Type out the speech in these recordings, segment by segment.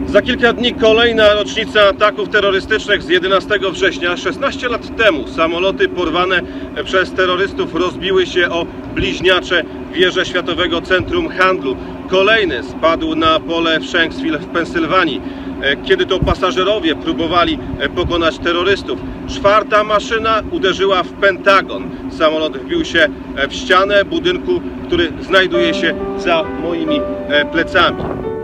Za kilka dni kolejna rocznica ataków terrorystycznych z 11 września. 16 lat temu samoloty porwane przez terrorystów rozbiły się o bliźniacze wieże Światowego Centrum Handlu. Kolejny spadł na pole w Shanksville w Pensylwanii, kiedy to pasażerowie próbowali pokonać terrorystów. Czwarta maszyna uderzyła w Pentagon. Samolot wbił się w ścianę budynku, który znajduje się za moimi plecami.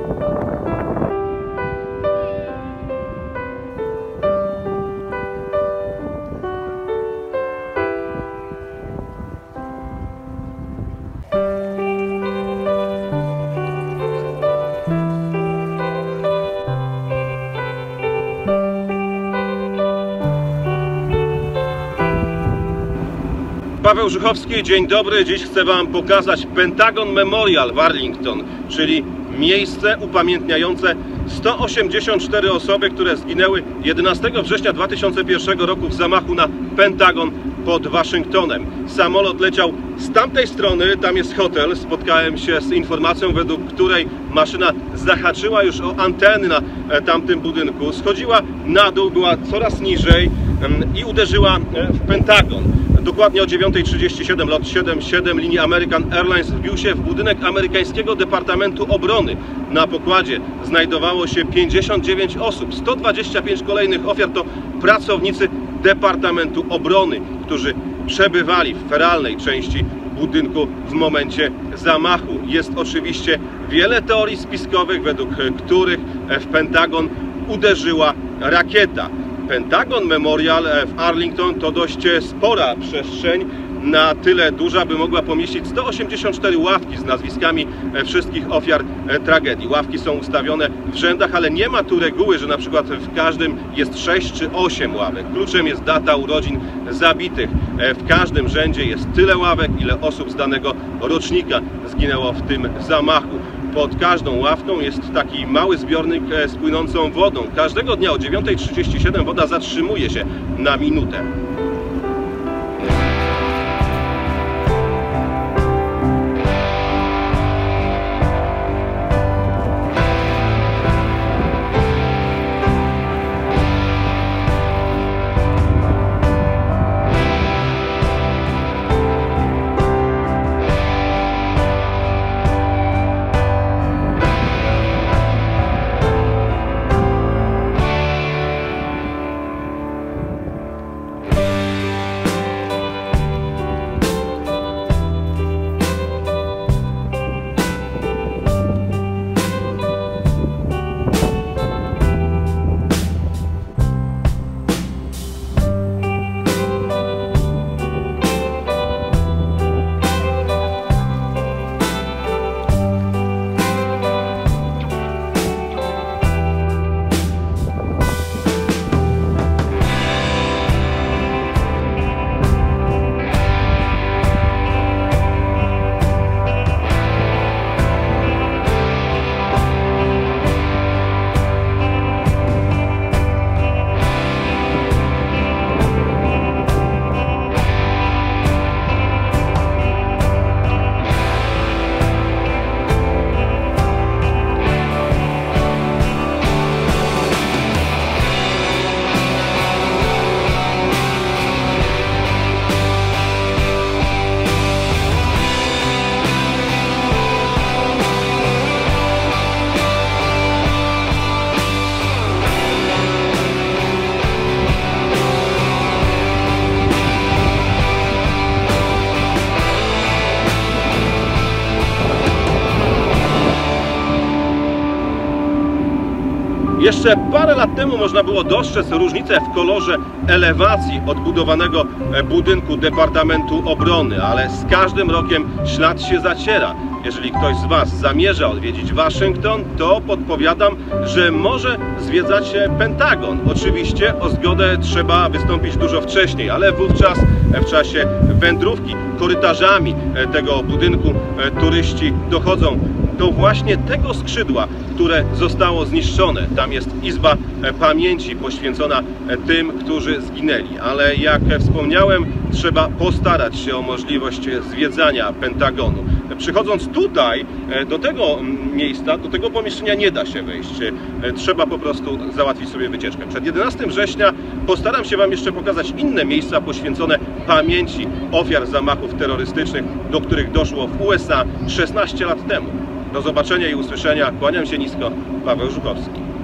Paweł Żuchowski, dzień dobry. Dziś chcę Wam pokazać Pentagon Memorial w Arlington, czyli miejsce upamiętniające 184 osoby, które zginęły 11 września 2001 roku w zamachu na Pentagon pod Waszyngtonem. Samolot leciał z tamtej strony, tam jest hotel. Spotkałem się z informacją, według której maszyna zahaczyła już o anteny na tamtym budynku. Schodziła na dół, była coraz niżej i uderzyła w Pentagon. Dokładnie o 9:37 lot 77 linii American Airlines wbił się w budynek amerykańskiego Departamentu Obrony. Na pokładzie znajdowało się 59 osób. 125 kolejnych ofiar to pracownicy Departamentu Obrony, którzy przebywali w feralnej części budynku w momencie zamachu. Jest oczywiście wiele teorii spiskowych, według których w Pentagon uderzyła rakieta. Pentagon Memorial w Arlington to dość spora przestrzeń, na tyle duża, by mogła pomieścić 184 ławki z nazwiskami wszystkich ofiar tragedii. Ławki są ustawione w rzędach, ale nie ma tu reguły, że na przykład w każdym jest 6 czy 8 ławek. Kluczem jest data urodzin zabitych. W każdym rzędzie jest tyle ławek, ile osób z danego rocznika zginęło w tym zamachu. Pod każdą ławką jest taki mały zbiornik z płynącą wodą. Każdego dnia o 9:37 woda zatrzymuje się na minutę. Jeszcze parę lat temu można było dostrzec różnicę w kolorze elewacji odbudowanego budynku Departamentu Obrony, ale z każdym rokiem ślad się zaciera. Jeżeli ktoś z Was zamierza odwiedzić Waszyngton, to podpowiadam, że może zwiedzać Pentagon. Oczywiście o zgodę trzeba wystąpić dużo wcześniej, ale wówczas w czasie wędrówki korytarzami tego budynku turyści dochodzą do właśnie tego skrzydła, które zostało zniszczone. Tam jest Izba Pamięci poświęcona tym, którzy zginęli. Ale jak wspomniałem, trzeba postarać się o możliwość zwiedzania Pentagonu. przychodząc tutaj, do tego miejsca, do tego pomieszczenia nie da się wejść. Trzeba po prostu załatwić sobie wycieczkę. Przed 11 września postaram się Wam jeszcze pokazać inne miejsca poświęcone pamięci ofiar zamachów terrorystycznych, do których doszło w USA 16 lat temu. Do zobaczenia i usłyszenia. Kłaniam się nisko. Paweł Żuchowski.